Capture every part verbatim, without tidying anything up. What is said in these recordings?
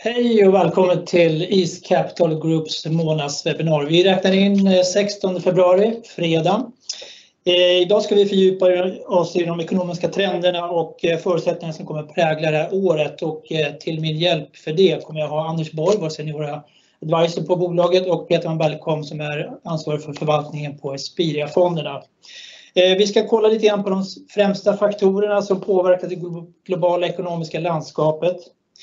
Hej och välkommen till East Capital Groups månadswebinar. Vi räknar in sextonde februari, fredag. Eh, idag ska vi fördjupa oss i de ekonomiska trenderna och förutsättningarna som kommer att prägla det här året. Och eh, till min hjälp för det kommer jag ha Anders Borg, vår seniora advisor på bolaget, och Peter van Belkom som är ansvarig för förvaltningen på Espiria-fonderna. Eh, vi ska kolla lite grann på de främsta faktorerna som påverkar det globala ekonomiska landskapet.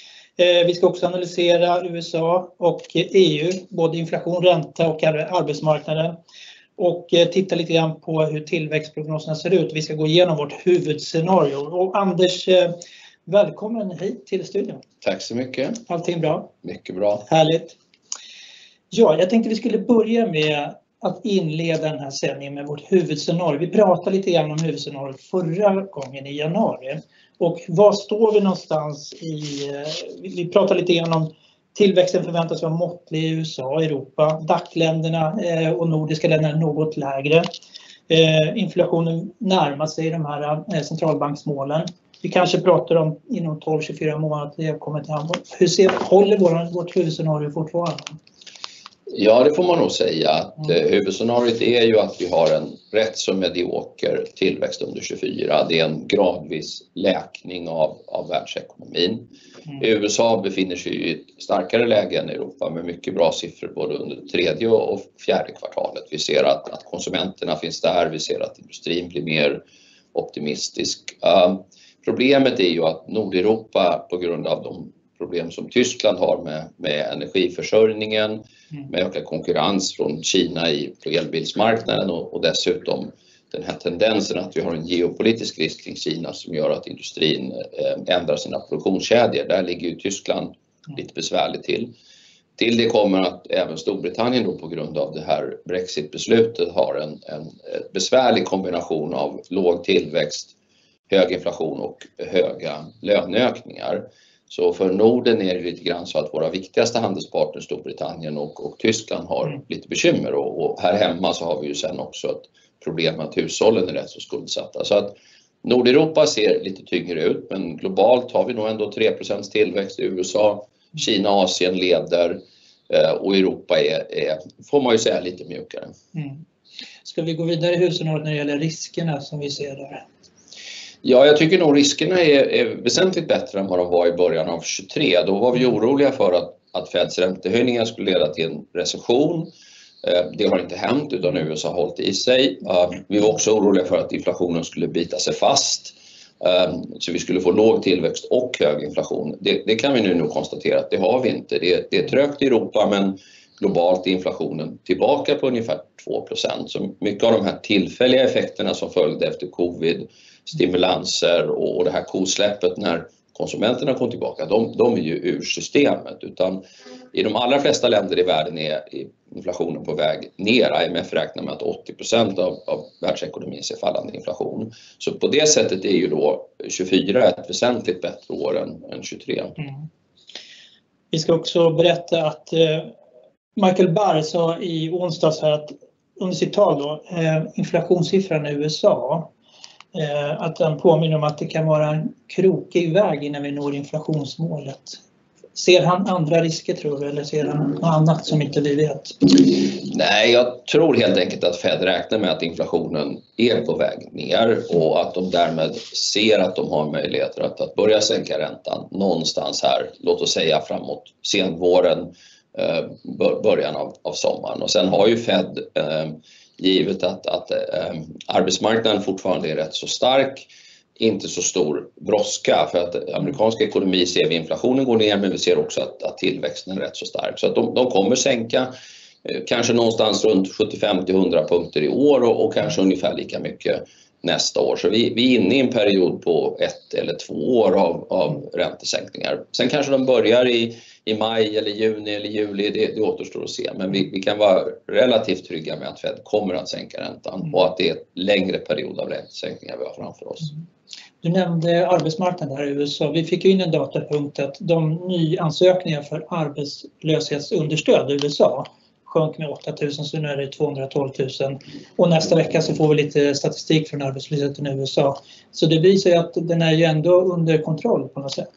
Vi ska också analysera U S A och E U, både inflation, ränta och arbetsmarknaden. Och titta lite grann på hur tillväxtprognoserna ser ut. Vi ska gå igenom vårt huvudscenario. Och Anders, välkommen hit till studion. Tack så mycket. Allting bra? Mycket bra. Härligt. Ja, jag tänkte vi skulle börja med att inleda den här sändningen med vårt huvudscenario. Vi pratade lite grann om huvudscenariot förra gången i januari. Och var står vi någonstans i, vi pratar lite grann om tillväxten förväntas vara måttlig i U S A och Europa. D A C-länderna och nordiska länderna något lägre. Inflationen närmar sig de här centralbanksmålen. Vi kanske pratar om inom tolv till tjugofyra månader att det kommer till hand. Hur ser, håller vår, vårt huvudscenario fortfarande? Ja, det får man nog säga att mm. huvudscenariot är ju att vi har en rätt så medioker tillväxt under tjugofyra. Det är en gradvis läkning av, av världsekonomin. Mm. U S A befinner sig i ett starkare läge än Europa med mycket bra siffror både under tredje och fjärde kvartalet. Vi ser att, att konsumenterna finns där, vi ser att industrin blir mer optimistisk. Uh, problemet är ju att Nordeuropa på grund av de problem som Tyskland har med, med energiförsörjningen, mm. med ökad konkurrens från Kina i elbilsmarknaden och, och dessutom den här tendensen att vi har en geopolitisk risk kring Kina som gör att industrin eh, ändrar sina produktionskedjor. Där ligger ju Tyskland mm. lite besvärligt till. Till det kommer att även Storbritannien då på grund av det här Brexit-beslutet har en, en besvärlig kombination av låg tillväxt, hög inflation och höga löneökningar. Så för Norden är det lite grann så att våra viktigaste handelspartners Storbritannien och, och Tyskland har mm. lite bekymmer. Och, och här hemma så har vi ju sen också ett problem att hushållen är rätt så skuldsatta. Så att Nordeuropa ser lite tyngre ut, men globalt har vi nog ändå tre procent tillväxt i U S A. Kina och Asien leder och Europa är, är, får man ju säga, lite mjukare. Mm. Ska vi gå vidare i huvudscenariot när det gäller riskerna som vi ser där? Ja, jag tycker nog riskerna är, är väsentligt bättre än vad de var i början av tjugotre. Då var vi oroliga för att, att Feds räntehöjningar skulle leda till en recession. Det har inte hänt utan U S A har hållit i sig. Vi var också oroliga för att inflationen skulle bita sig fast. Så vi skulle få låg tillväxt och hög inflation. Det, det kan vi nu nog konstatera att det har vi inte. Det, det är trögt i Europa men globalt är inflationen tillbaka på ungefär två procent. Så mycket av de här tillfälliga effekterna som följde efter covid, stimulanser och det här kosläppet när konsumenterna kom tillbaka, de, de är ju ur systemet. Utan i de allra flesta länder i världen är inflationen på väg ner. I M F räknar med att åttio procent av, av världsekonomin ser fallande inflation. Så på det sättet är ju då tjugofyra ett väsentligt bättre år än, än tjugotre. Mm. Vi ska också berätta att eh, Michael Barr sa i onsdags här att under sitt tal då, eh, inflationssiffran i U S A, eh, att han påminner om att det kan vara en krokig väg innan vi når inflationsmålet. Ser han andra risker tror du eller ser han något annat som inte vi vet? Nej, jag tror helt enkelt att Fed räknar med att inflationen är på väg ner och att de därmed ser att de har möjligheter att, att börja sänka räntan någonstans här, låt oss säga framåt senvåren, början av, av sommaren. Och sen har ju Fed eh, givet att, att eh, arbetsmarknaden fortfarande är rätt så stark, inte så stor brådska för att amerikanska ekonomi ser vi inflationen går ner men vi ser också att, att tillväxten är rätt så stark. Så att de, de kommer sänka eh, kanske någonstans runt sjuttiofem till hundra punkter i år och, och kanske ungefär lika mycket nästa år. Så vi, vi är inne i en period på ett eller två år av, av räntesänkningar. Sen kanske de börjar i i maj eller juni eller juli, det, det återstår att se. Men vi, vi kan vara relativt trygga med att Fed kommer att sänka räntan mm. och att det är ett längre period av räntesänkningar vi har framför oss. Mm. Du nämnde arbetsmarknaden här i U S A. Vi fick ju in en datapunkt att de nyansökningar för arbetslöshetsunderstöd i U S A sjönk med åtta tusen, så nu är det tvåhundratolv tusen. Och nästa vecka så får vi lite statistik från arbetslösheten i U S A. Så det visar ju att den är ju ändå under kontroll på något sätt.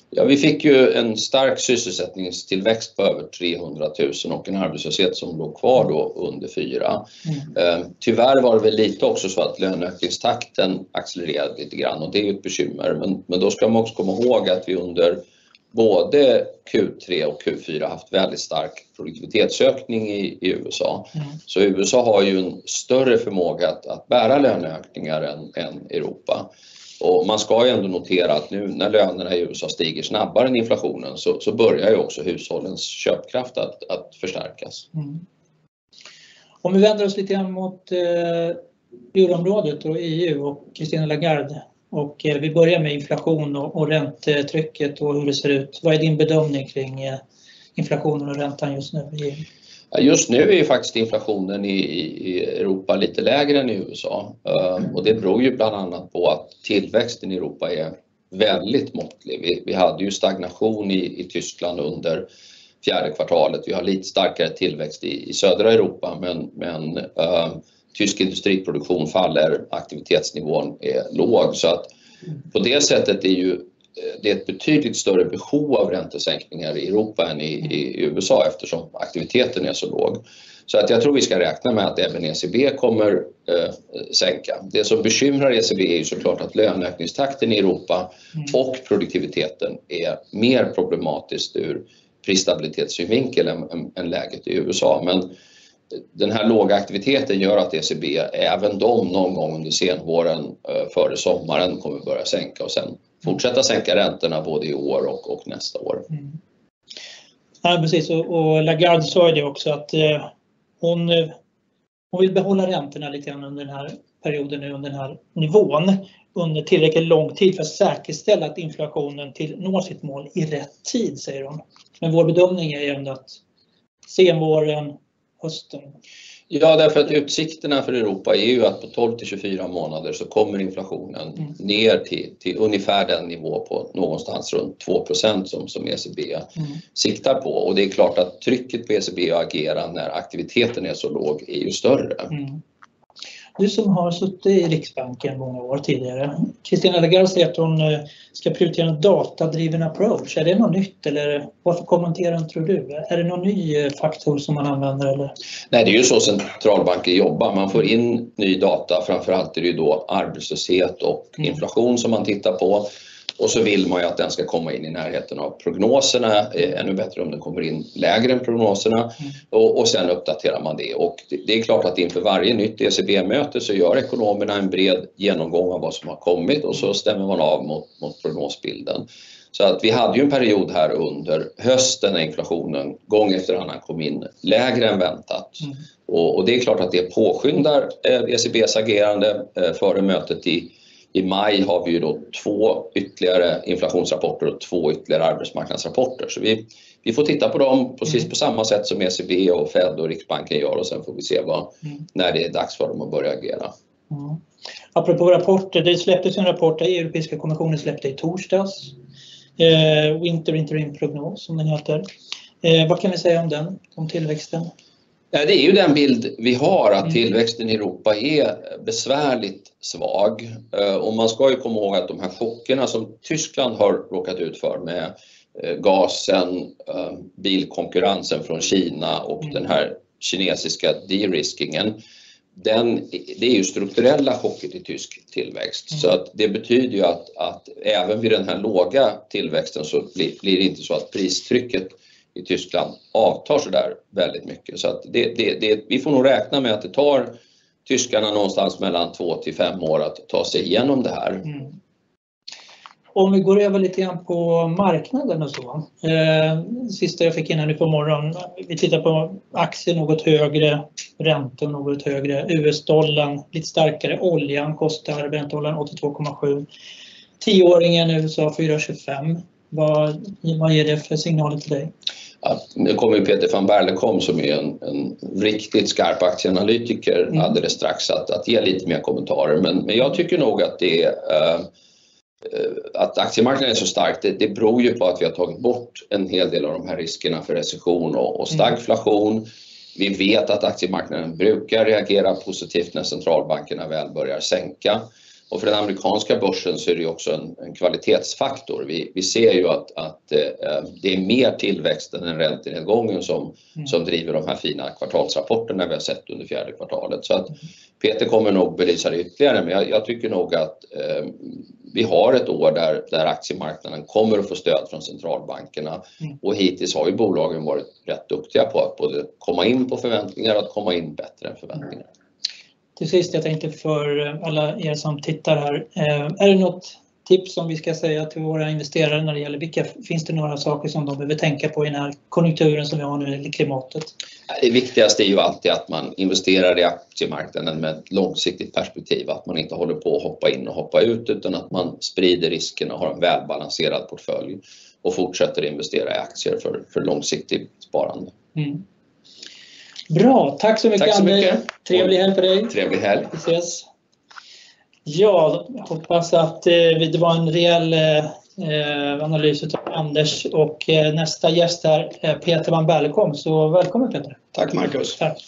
Ja, vi fick ju en stark sysselsättningstillväxt på över trehundratusen och en arbetslöshet som låg kvar då under fyra. Mm. Tyvärr var det väl lite också så att löneökningstakten accelererade lite grann och det är ju ett bekymmer. Men, men då ska man också komma ihåg att vi under både Q tre och Q fyra haft väldigt stark produktivitetsökning i, i U S A. Mm. Så U S A har ju en större förmåga att, att bära löneökningar än, än Europa. Och man ska ju ändå notera att nu när lönerna i U S A stiger snabbare än inflationen så, så börjar ju också hushållens köpkraft att, att förstärkas. Mm. Om vi vänder oss lite grann mot eh, euroområdet och E U och Christine Lagarde. Och eh, vi börjar med inflation och, och räntetrycket och hur det ser ut. Vad är din bedömning kring eh, inflationen och räntan just nu i E U? Just nu är ju faktiskt inflationen i, i Europa lite lägre än i U S A. Um, och det beror ju bland annat på att tillväxten i Europa är väldigt måttlig. Vi, vi hade ju stagnation i, i Tyskland under fjärde kvartalet. Vi har lite starkare tillväxt i, i södra Europa men, men um, tysk industriproduktion faller, aktivitetsnivån är låg. Så att på det sättet är ju det är ett betydligt större behov av räntesänkningar i Europa än i, i U S A eftersom aktiviteten är så låg. Så att jag tror vi ska räkna med att även E C B kommer eh, sänka. Det som bekymrar E C B är ju såklart att löneökningstakten i Europa och produktiviteten är mer problematiskt ur prisstabilitetssynvinkel än, än, än läget i U S A. Men den här låga aktiviteten gör att E C B, även de någon gång under senvåren eh, före sommaren kommer börja sänka och sen fortsätta sänka räntorna både i år och, och nästa år. Mm. Ja, precis. Och, och Lagarde sa det också att eh, hon, hon vill behålla räntorna lite grann under den här perioden, under den här nivån under tillräckligt lång tid för att säkerställa att inflationen till når sitt mål i rätt tid, säger hon. Men vår bedömning är ju ändå att senvåren, hösten. Ja, därför att utsikterna för Europa är ju att på tolv till tjugofyra månader så kommer inflationen mm. ner till, till ungefär den nivå på någonstans runt två procent som, som E C B mm. siktar på. Och det är klart att trycket på E C B att agera när aktiviteten är så låg är ju större. Mm. Du som har suttit i Riksbanken många år tidigare, Christine Lagarde säger att hon ska prioritera en datadriven approach. Är det något nytt eller varför kommenterar den, tror du? Är det någon ny faktor som man använder? Eller? Nej, det är ju så centralbanker jobbar. Man får in ny data, framförallt är det ju då arbetslöshet och mm. inflation som man tittar på. Och så vill man ju att den ska komma in i närheten av prognoserna, ännu bättre om den kommer in lägre än prognoserna mm. och, och sen uppdaterar man det. Och det, det är klart att inför varje nytt E C B-möte så gör ekonomerna en bred genomgång av vad som har kommit och så stämmer man av mot, mot prognosbilden. Så att vi hade ju en period här under hösten när inflationen gång efter annan kom in lägre än väntat. Mm. Och, och det är klart att det påskyndar E C B:s agerande före mötet i I maj har vi ju då två ytterligare inflationsrapporter och två ytterligare arbetsmarknadsrapporter. Så vi, vi får titta på dem precis mm. på samma sätt som E C B och Fed och Riksbanken gör och sen får vi se vad, mm. när det är dags för dem att börja agera. Mm. Apropå rapporter, det släpptes en rapport där Europeiska kommissionen släppte i torsdags. Eh, Winter Interim Prognos som den heter. Eh, vad kan vi säga om den, om tillväxten? Ja, det är ju den bild vi har att tillväxten i Europa är besvärligt svag. Och man ska ju komma ihåg att de här chockerna som Tyskland har råkat ut för med gasen, bilkonkurrensen från Kina och den här kinesiska de-riskingen, den, det är ju strukturella chocker till tysk tillväxt. Mm. Så att det betyder ju att, att även vid den här låga tillväxten så blir, blir det inte så att pristrycket i Tyskland avtar så där väldigt mycket. Så att det, det, det, vi får nog räkna med att det tar tyskarna någonstans mellan två till fem år att ta sig igenom det här. Mm. Om vi går över lite grann på marknaden och så. Eh, sista jag fick in här nu på morgonen. Vi tittar på aktier något högre, räntor något högre, U S-dollarn lite starkare, oljan kostar Brent-dollarn åttiotvå komma sju. Tioåringen U S A fyra komma tjugofem. Vad, vad ger det för signaler till dig? Ja, nu kommer Peter van Berlekom som är en, en riktigt skarp aktieanalytiker mm. alldeles strax att, att ge lite mer kommentarer. Men, men jag tycker nog att det är, äh, att aktiemarknaden är så stark, det, det beror ju på att vi har tagit bort en hel del av de här riskerna för recession och, och stagflation. Mm. Vi vet att aktiemarknaden brukar reagera positivt när centralbankerna väl börjar sänka. Och för den amerikanska börsen så är det också en, en kvalitetsfaktor. Vi, vi ser ju att, att eh, det är mer tillväxt än en räntenedgången som, mm. som driver de här fina kvartalsrapporterna vi har sett under fjärde kvartalet. Så att Peter kommer nog belysa det ytterligare, men jag, jag tycker nog att eh, vi har ett år där, där aktiemarknaden kommer att få stöd från centralbankerna. Mm. Och hittills har ju bolagen varit rätt duktiga på att både komma in på förväntningar och att komma in bättre än förväntningar. Till sist, jag tänkte för alla er som tittar här, är det något tips som vi ska säga till våra investerare när det gäller vilka, finns det några saker som de behöver tänka på i den här konjunkturen som vi har nu i klimatet? Det viktigaste är ju alltid att man investerar i aktiemarknaden med ett långsiktigt perspektiv, att man inte håller på att hoppa in och hoppa ut utan att man sprider riskerna och har en välbalanserad portfölj och fortsätter investera i aktier för, för långsiktigt sparande. Mm. Bra, tack så mycket, tack så mycket. André. Trevlig helg för dig. Trevlig helg. Vi ses. Ja, jag hoppas att eh, det var en rejäl eh, analys av Anders och eh, nästa gäst här är Peter Van Berlekom. Så välkommen Peter. Tack Marcus. Tack.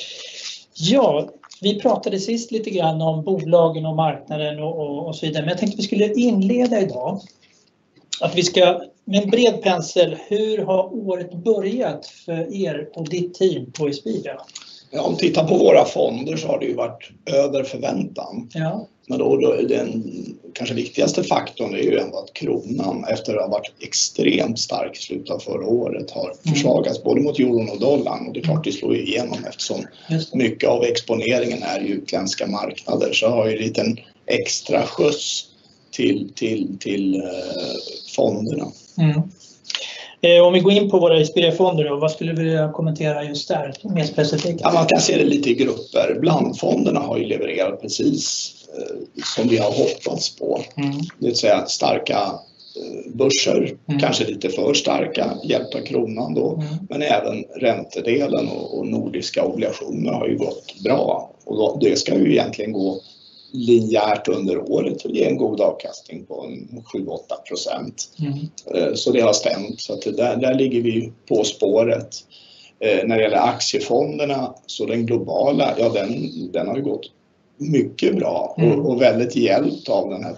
Ja, vi pratade sist lite grann om bolagen och marknaden och, och, och så vidare. Men jag tänkte att vi skulle inleda idag. Att vi ska med en bred pensel, hur har året börjat för er och ditt team på Espira? Ja, om vi tittar på våra fonder så har det ju varit över förväntan. Ja. Men då, då den kanske viktigaste faktorn är ju ändå att kronan efter att ha varit extremt stark i slutet av förra året har mm. försvagats både mot euron och dollarn. Och det är klart det slår ju igenom eftersom mycket av exponeringen är i utländska marknader, så har ju en liten extra skjuts till, till, till eh, fonderna. Mm. Eh, om vi går in på våra Espira-fonder då, vad skulle du vilja kommentera just där mer specifikt? Ja, man kan se det lite i grupper. Blandfonderna har ju levererat precis eh, som vi har hoppats på. Mm. Det vill säga starka eh, börser, mm. kanske lite för starka, hjälpt av kronan då. Mm. Men även räntedelen och, och nordiska obligationer har ju gått bra. Och då, det ska ju egentligen gå linjärt under året och ge en god avkastning på en sju till åtta procent. Mm. Så det har stämt. Så att där, där ligger vi på spåret. När det gäller aktiefonderna så den globala, ja den, den har ju gått mycket bra och, mm. och väldigt hjälpt av den här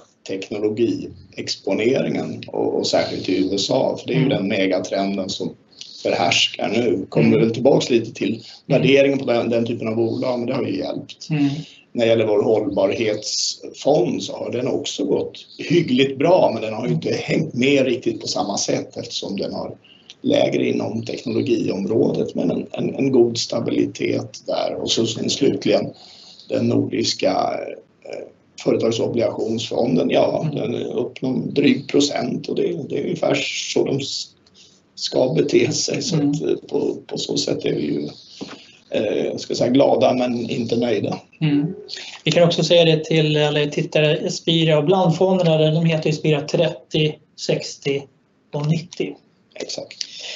teknologiexponeringen och, och särskilt i U S A. För det är ju mm. den megatrenden som förhärskar nu. Kommer mm. väl tillbaka lite till värderingen på den, den typen av bolag, men det har ju hjälpt. Mm. När det gäller vår hållbarhetsfond så har den också gått hyggligt bra, men den har ju inte hängt med riktigt på samma sätt eftersom den har lägre inom teknologiområdet, men en, en, en god stabilitet där. Och så sen slutligen den nordiska eh, företagsobligationsfonden, ja mm. den är upp någon dryg procent och det, det är ungefär så de ska bete sig. Så mm. att, på, på så sätt är vi ju eh, ska säga glada men inte nöjda. Mm. Vi kan också säga det till alla tittare, Espira och blandfonderna, de heter Espira trettio, sextio och nittio. Exakt.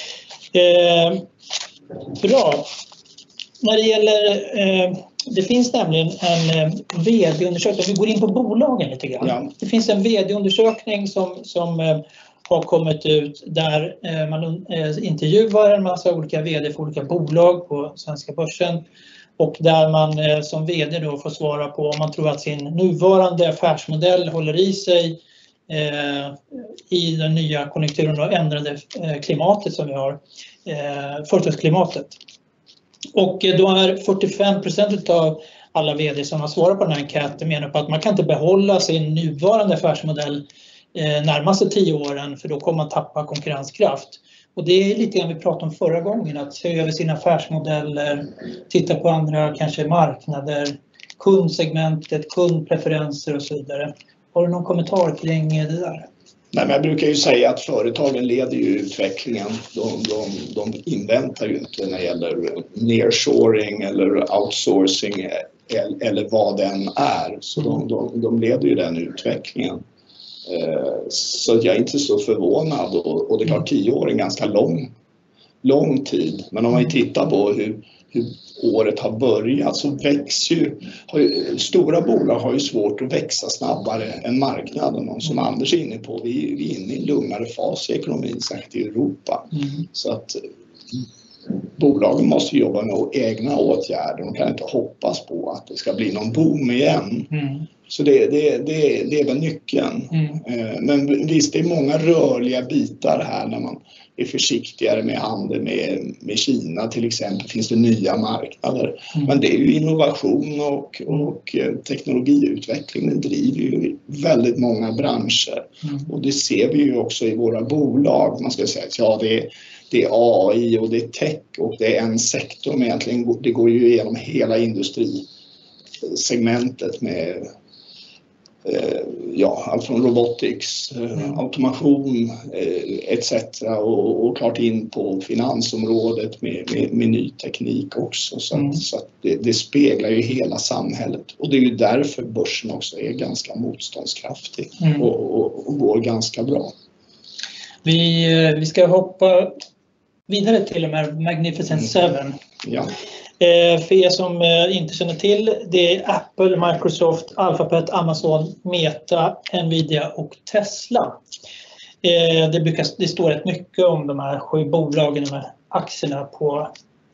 Eh, bra. När det gäller, eh, det finns nämligen en eh, vd-undersökning, vi går in på bolagen lite grann. Ja. Det finns en vd-undersökning som, som eh, har kommit ut där eh, man eh, intervjuar en massa olika vd för olika bolag på svenska börsen. Och där man eh, som vd då får svara på om man tror att sin nuvarande affärsmodell håller i sig eh, i den nya konjunkturen och ändrade eh, klimatet som vi har, eh, företagsklimatet. Och eh, då är fyrtiofem procent av alla vd som har svarat på den här enkäten menar på att man kan inte behålla sin nuvarande affärsmodell eh, närmaste tio åren, för då kommer man tappa konkurrenskraft. Och det är lite grann vi pratade om förra gången, att se över sina affärsmodeller, titta på andra kanske marknader, kundsegmentet, kundpreferenser och så vidare. Har du någon kommentar kring det där? Nej, men jag brukar ju säga att företagen leder ju utvecklingen. De, de, de inväntar ju inte när det gäller nearshoring eller outsourcing eller vad den är. Så de, de, de leder ju den utvecklingen. Så jag är inte så förvånad, och det är klart tio år är en ganska lång, lång tid. Men om man tittar på hur, hur året har börjat så växer ju, har ju, stora bolag har ju svårt att växa snabbare än marknaden. Och som Anders är inne på, vi, vi är inne i en lugnare fas i ekonomin, särskilt i Europa. Mm. Så att bolagen måste jobba med egna åtgärder. De kan inte hoppas på att det ska bli någon boom igen. Mm. Så det, det, det, det är väl nyckeln. Mm. Men visst, det är många rörliga bitar här när man är försiktigare med handel med, med Kina till exempel. Finns det nya marknader. Mm. Men det är ju innovation och, och teknologiutveckling. Det driver ju väldigt många branscher. Mm. Och det ser vi ju också i våra bolag. Man ska säga att ja, det är, det är A I och det är tech och det är en sektor. Men egentligen det går ju igenom hela industrisegmentet med ja, allt från robotics, mm. automation et cetera och, och klart in på finansområdet med, med, med ny teknik också. Så, mm. att, så att det, det speglar ju hela samhället och det är ju därför börsen också är ganska motståndskraftig mm. och, och, och går ganska bra. Vi, vi ska hoppa vidare till de här Magnificent mm. Seven. Ja. För er som inte känner till, det är Apple, Microsoft, Alphabet, Amazon, Meta, Nvidia och Tesla. Det, brukar, det står rätt mycket om de här sju bolagen, de här aktierna på,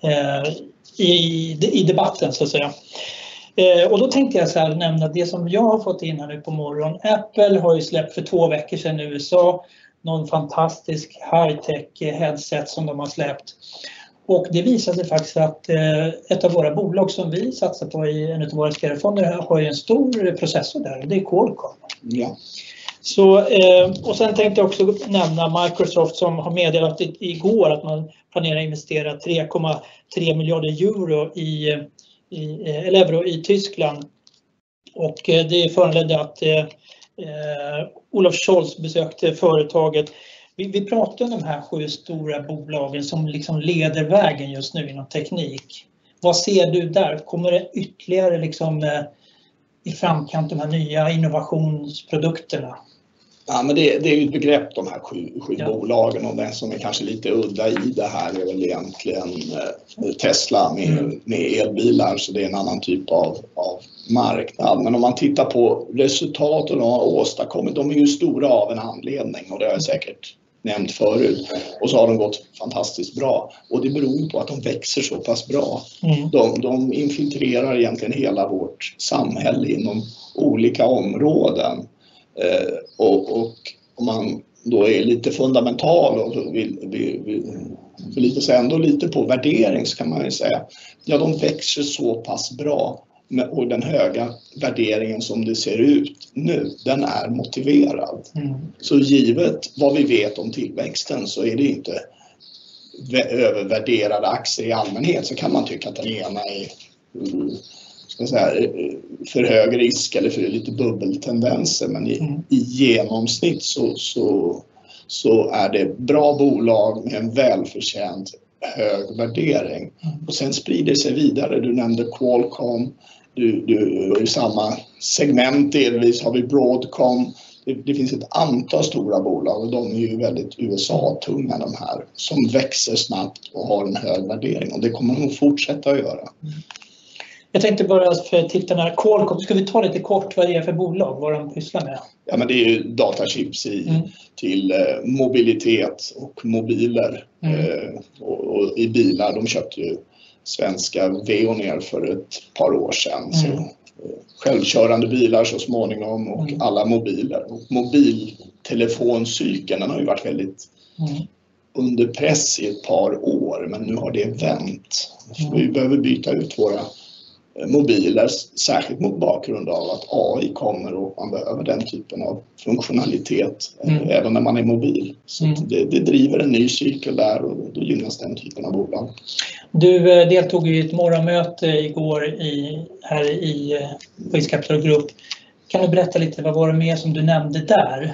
i, i debatten så att säga. Och då tänkte jag så här nämna det som jag har fått in här nu på morgonen. Apple har ju släppt för två veckor sedan i U S A någon fantastisk high-tech headset som de har släppt. Och det visar sig faktiskt att ett av våra bolag som vi satsar på i en av våra skarefonder har ju en stor processor där, det är Qualcomm. Ja. Så, och sen tänkte jag också nämna Microsoft som har meddelat igår att man planerar att investera tre komma tre miljarder euro i, i, eller euro i Tyskland. Och det föranledde att eh, Olaf Scholz besökte företaget. Vi, vi pratar om de här sju stora bolagen som liksom leder vägen just nu inom teknik. Vad ser du där? Kommer det ytterligare liksom, eh, i framkant de här nya innovationsprodukterna? Ja, men det, det är ju ett begrepp de här sju, sju ja. bolagen och den som är kanske lite udda i det här är väl egentligen eh, Tesla med, mm. med elbilar, så det är en annan typ av, av marknad. Men om man tittar på resultaten de har åstadkommit, de är ju stora av en anledning och det har jag säkert nämnt förut. Och så har de gått fantastiskt bra. Och det beror på att de växer så pass bra. Mm. De, de infiltrerar egentligen hela vårt samhälle inom olika områden. Eh, och, och om man då är lite fundamental och vill, vill, vill, vill lite säga ändå lite på värdering, så kan man ju säga ja, de växer så pass bra. Och den höga värderingen som det ser ut nu, den är motiverad. Mm. Så givet vad vi vet om tillväxten så är det inte övervärderade aktier i allmänhet. Så kan man tycka att den ena är ska jag säga, för hög risk eller för lite bubbeltendenser. Men i, mm. i genomsnitt så, så, så är det bra bolag med en välförtjänt hög värdering. Mm. Och sen sprider sig vidare. Du nämnde Qualcomm. Du, du, I samma segment delvis har vi Broadcom. Det, det finns ett antal stora bolag och de är ju väldigt U S A-tunga de här. Som växer snabbt och har en hög värdering och det kommer de att fortsätta att göra. Mm. Jag tänkte bara för tittarna, Qualcomm, ska vi ta lite kort vad det är för bolag, vad de pysslar med? Ja, men det är ju datachips i, mm. till eh, mobilitet och mobiler mm. eh, och, och i bilar. De köpte ju svenska Veoneer för ett par år sedan. Mm. Så, eh, självkörande bilar så småningom och mm. alla mobiler. Och mobiltelefoncykeln har ju varit väldigt mm. under press i ett par år, men nu har det vänt. Mm. Vi behöver byta ut våra mobiler, särskilt mot bakgrund av att A I kommer och man behöver den typen av funktionalitet mm. även när man är mobil. Så mm. det, det driver en ny cykel där och då gynnas den typen av bolag. Du deltog i ett morgonmöte igår i, här i Ice Capital Group. Kan du berätta lite, vad var det mer som du nämnde där?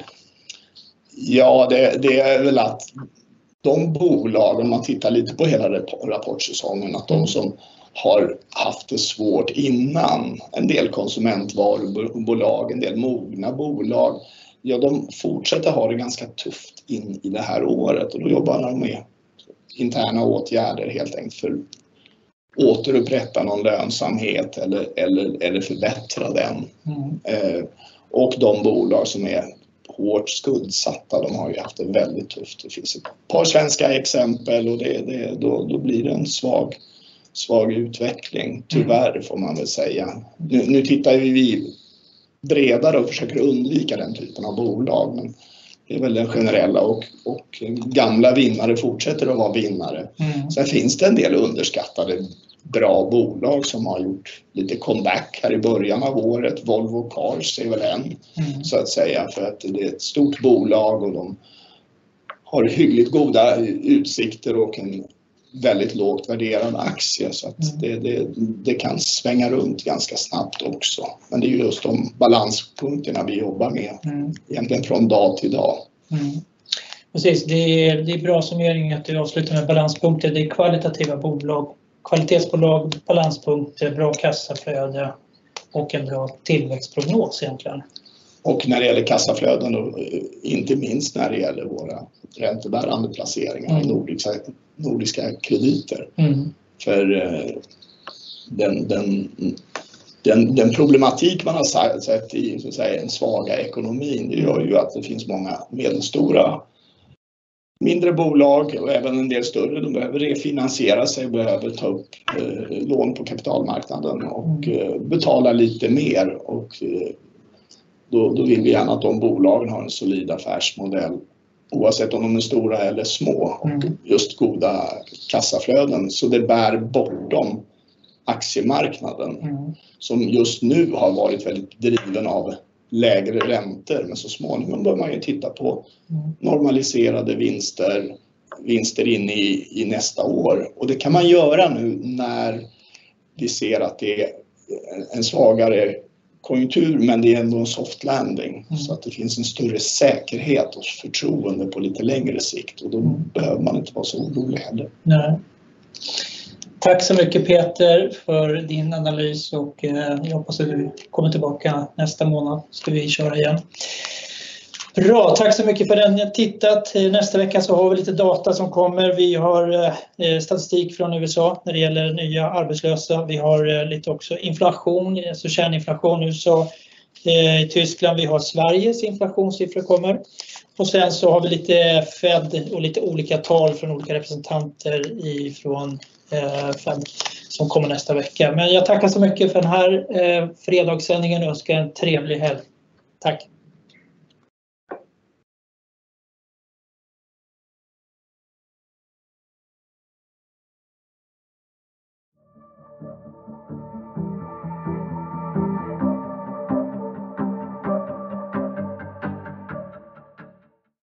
Ja, det, det är väl att de bolag, om man tittar lite på hela rapportsäsongen, att de som har haft det svårt innan, en del konsumentvarubolag, en del mogna bolag, ja, de fortsätter ha det ganska tufft in i det här året och då jobbar de med interna åtgärder helt enkelt för att återupprätta någon lönsamhet eller, eller, eller förbättra den. Mm. Eh, och de bolag som är hårt skuldsatta, de har ju haft det väldigt tufft. Det finns ett par svenska exempel och det, det, då, då blir det en svag, svag utveckling, tyvärr får man väl säga. Nu, nu tittar vi bredare och försöker undvika den typen av bolag, men det är väl den generella, och, och gamla vinnare fortsätter att vara vinnare. Mm. Sen finns det en del underskattade bra bolag som har gjort lite comeback här i början av året. Volvo Cars är väl en, mm. så att säga, för att det är ett stort bolag och de har hyggligt goda utsikter och en väldigt lågt värderad aktie, så att mm. det, det, det kan svänga runt ganska snabbt också. Men det är just de balanspunkterna vi jobbar med mm. egentligen från dag till dag. Mm. Precis, det är, det är bra summering att du avslutar med balanspunkter. Det är kvalitativa bolag, kvalitetsbolag, balanspunkter, bra kassaflöde och en bra tillväxtprognos egentligen. Och när det gäller kassaflöden och inte minst när det gäller våra räntebärande placeringar mm. i nordiska, nordiska krediter. Mm. För den, den, den, den problematik man har sett i så att säga, en svaga ekonomin, det gör ju att det finns många medelstora mindre bolag och även en del större. De behöver refinansiera sig, behöver ta upp eh, lån på kapitalmarknaden och eh, betala lite mer, och eh, Då, då vill vi gärna att de bolagen har en solid affärsmodell oavsett om de är stora eller små och mm. just goda kassaflöden, så det bär bortom aktiemarknaden mm. som just nu har varit väldigt driven av lägre räntor, men så småningom bör man ju titta på normaliserade vinster, vinster in i, i nästa år, och det kan man göra nu när vi ser att det är en svagare konjunktur, men det är ändå en soft landing mm. så att det finns en större säkerhet och förtroende på lite längre sikt, och då mm. behöver man inte vara så orolig heller. Nej. Tack så mycket Peter för din analys, och jag hoppas att du kommer tillbaka nästa månad, ska vi köra igen. Bra, tack så mycket för den tittat. Nästa vecka så har vi lite data som kommer. Vi har statistik från U S A när det gäller nya arbetslösa. Vi har lite också inflation, alltså kärninflation i U S A. I Tyskland vi har Sveriges inflationssiffror kommer. Och sen så har vi lite Fed och lite olika tal från olika representanter ifrån Fed som kommer nästa vecka. Men jag tackar så mycket för den här fredagssändningen och önskar en trevlig helg. Tack!